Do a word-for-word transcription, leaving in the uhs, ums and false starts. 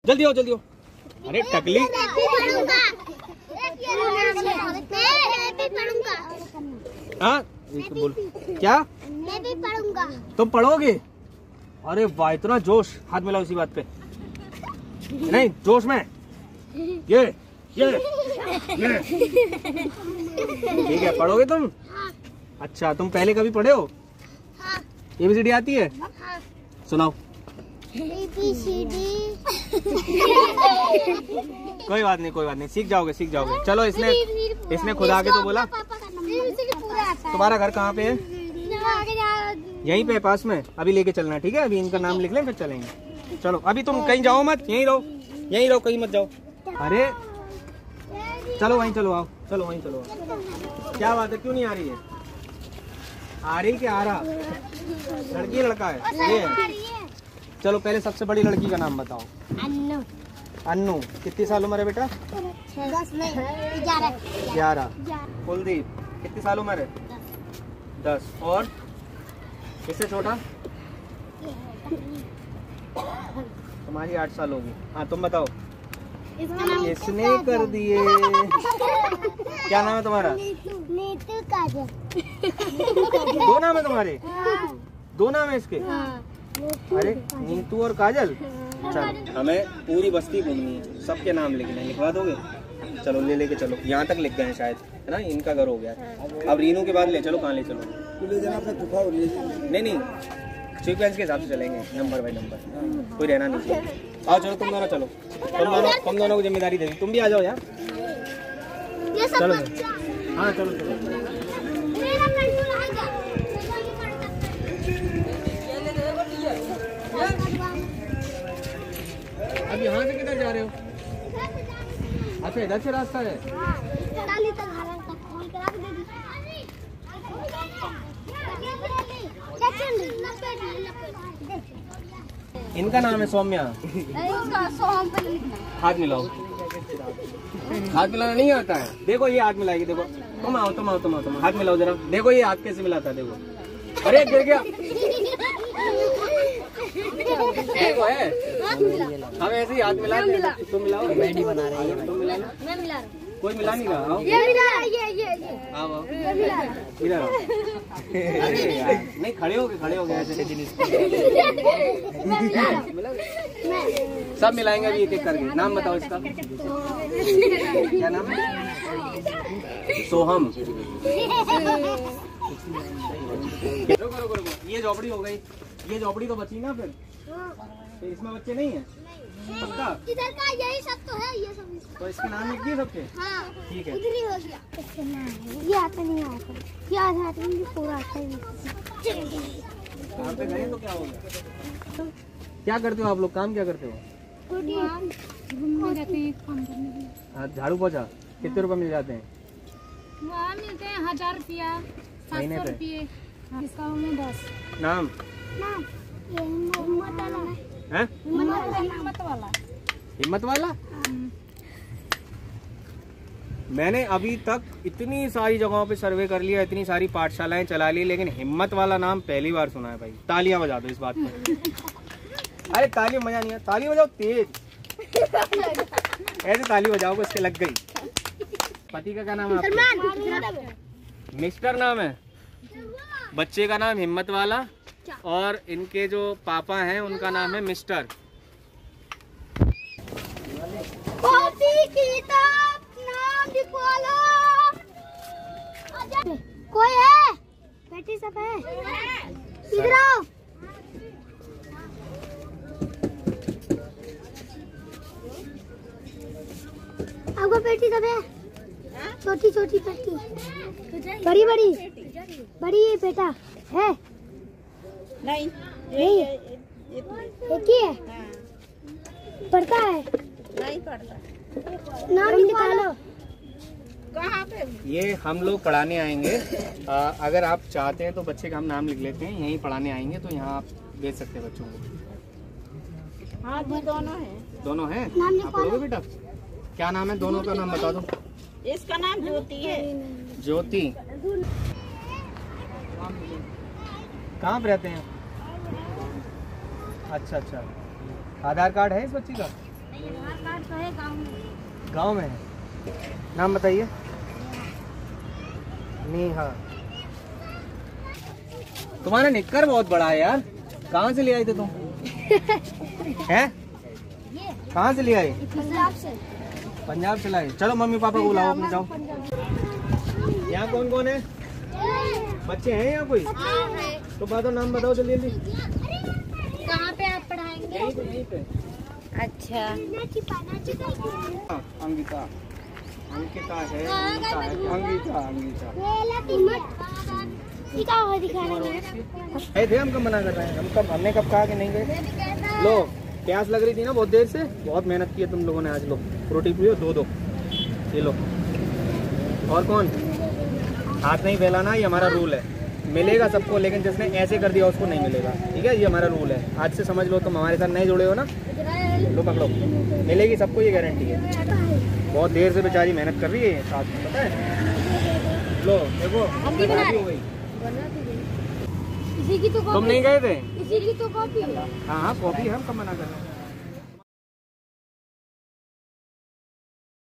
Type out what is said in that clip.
जल्दी आओ जल्दी आओ। अरे टकली हाँ बोल क्या मैं भी पढ़ूंगा। तुम पढ़ोगे? अरे वाह इतना जोश, हाथ मिलाओ इसी बात पे। नहीं जोश में ये ये ये ठीक है पढ़ोगे तुम? हाँ। अच्छा तुम पहले कभी पढ़े हो? हाँ। ए बी सी डी आती है? हाँ। सुनाओ। ए बी सी डी कोई बात नहीं कोई बात नहीं, सीख जाओगे सीख जाओगे। चलो इसने इसने खुद आके तो बोला। तुम्हारा घर कहाँ पे है? यहीं पे पास में। अभी लेके चलना ठीक है, अभी इनका नाम लिख लें फिर चलेंगे। चलो अभी तुम कहीं जाओ मत, यहीं रहो यहीं रहो कहीं मत जाओ। अरे चलो वहीं चलो आओ, चलो वहीं चलो आओ। क्या बात है क्यों नहीं आ रही है? आ रही क्या आ रहा? लड़की लड़का है ये है। चलो पहले सबसे बड़ी लड़की का नाम बताओ। अन्नू। अन्नू कितनी साल उम्र है बेटा? दस नहीं ग्यारह। ग्यारह। कुलदीप कितनी साल उम्र है? दस। और किससे छोटा? तुम्हारी आठ साल होगी। हाँ तुम बताओ। इसने कर दिए। क्या नाम है तुम्हारा? नीतू काजल। दो नाम है तुम्हारे? हाँ। दो नाम है इसके? हाँ। अरे नीतू और काजल। चलो हमें पूरी बस्ती घूमनी है, सबके नाम लिखने हैं, लिखवा दोगे? चलो ले लेके चलो, यहाँ तक लिख गए हैं शायद है ना, इनका घर हो गया। अब रीनू के बाद ले चलो, कहाँ ले चलो? नहीं नहीं सीक्वेंस के हिसाब से चलेंगे, नंबर बाई नंबर, कोई रहना नहीं चाहिए। आओ चलो तुम दोनों चलो, तुम दोनों तुम दोनों को जिम्मेदारी दे दी, तुम भी आ जाओ यार। चलो हाँ चलो चलो। अब यहाँ से किधर जा रहे हो? अच्छा इधर से रास्ता है। इनका नाम है सौम्या। हाथ मिलाओ। हाथ मिलाना नहीं आता है? देखो ये हाथ मिलाएगी, देखो तुम आओ तुम आओ तुम आओ तुम हाथ मिलाओ जरा, देखो ये हाथ कैसे मिलाता है, देखो। अरे गिर गया। देखो है हम ऐसे ही हाथ मिला रहे हैं। तुम मिलाओ, कॉमेडी बना रहे हैं। तुम मिला, मैं मिला रहा हूं। कोई मिला नहीं रहा। ये मिला, ये ये ये आओ आओ इधर आओ। अरे यार नहीं खड़े हो गए खड़े हो गए ऐसे जिनिस सब मिलाएंगे अभी एक एक करके। नाम बताओ इसका। क्या नाम है? सोहम। रुको रुको रुको, ये झोपड़ी हो गई, ये झोपड़ी तो बची ना फिर? तो इसमें बच्चे नहीं है पक्का? इधर का यही सब तो है, ये सब तो इसके नाम लिख दिए सबके? हाँ ठीक है उधर ही हो गया। ये आता नहीं आता, ये आधा आता नहीं, पूरा आता ही नहीं। काम पे गए तो क्या हो गया? क्या करते हो आप लोग, काम क्या करते हो? घूमने जाते हैं, काम करने के लिए। झाड़ू पोछा कितने रुपए मिल जाते हैं? वहाँ मिलते हैं हजार रुपया, सात महीने सौ पे? रुपये। इसका में दस। नाम नाम ये हिम्मत वाला है? हिम्मत वाला। हिम्मत वाला? मैंने अभी तक इतनी सारी जगहों पे सर्वे कर लिया, इतनी सारी पाठशालाएं चला ली, लेकिन हिम्मत वाला नाम पहली बार सुना है भाई। तालियां बजा दो इस बात पे। अरे ताली मजा नहीं है, ताली बजाओ तेज, ऐसे ताली बजाओ इसके लग गई। पति का क्या नाम है आपका? मिस्टर नाम है। बच्चे का नाम हिम्मत वाला और इनके जो पापा हैं उनका नाम है मिस्टर। कॉपी किताब नाम लिखवा लो। कोई है? बेटी सब है? इधर आओ। आपको बेटी सब है? छोटी छोटी बेटी, बड़ी बड़ी बड़ी ये बेटा है? नहीं नहीं है, एक ही है। पढ़ता है? नहीं पढ़ता। नाम लिखवा लो। कहाँ पे? ये हम लोग पढ़ाने आएंगे, आ, अगर आप चाहते हैं तो बच्चे का हम नाम लिख लेते हैं, यहीं पढ़ाने आएंगे तो यहाँ आप भेज सकते हैं बच्चों को। हाँ जी दोनों हैं। दोनों हैं? नाम आप पढ़ोगे बेटा? क्या नाम है दोनों का? नाम बता दो। इसका नाम ज्योति है। ज्योति। कहाँ पे रहते हैं? अच्छा अच्छा, आधार कार्ड है इस बच्ची का? आधार कार्ड तो है गाँव में। गांव में है। नाम बताइए। नेहा। तुम्हारा निक्कर बहुत बड़ा है यार, कहाँ से ले आए थे तुम? हैं? कहाँ से ले आए? पंजाब से। पंजाब से लाए। चलो मम्मी पापा को बुलाओ अपने, जाओ। यहाँ कौन कौन है? बच्चे हैं यहाँ कोई? तो बताओ, नाम बताओ जल्दी जल्दी। कहाँ पे आप पढ़ाएंगे? यहीं पे, यहीं पे। अच्छा। हाँ, अंकिता। अंकिता है, अंकिता है, अंकिता, अंकिता। गए थे हम, कब मना कर रहे हैं? हम कब, हमने कब कहा कि नहीं गए? लो, प्यास लग रही थी ना बहुत देर से, बहुत मेहनत की है तुम लोगों ने आज। लो रोटी पियो, दो दो ये लो। और कौन? हाथ नहीं फैलाना, ये हमारा रूल है। मिलेगा सबको, लेकिन जिसने ऐसे कर दिया उसको नहीं मिलेगा, ठीक है? ये हमारा रूल है, आज से समझ लो। तुम हमारे साथ नहीं जुड़े हो ना, लो पकड़ो, मिलेगी सबको, ये गारंटी है। बहुत देर से बेचारी मेहनत कर रही है साथ में, पता है? लो देखो, शादी हो गई। इसी की तो तुम नहीं गए थे? इसी की तो कॉपी है। हाँ हाँ कॉपी है, हम कब मना कर रहे हैं?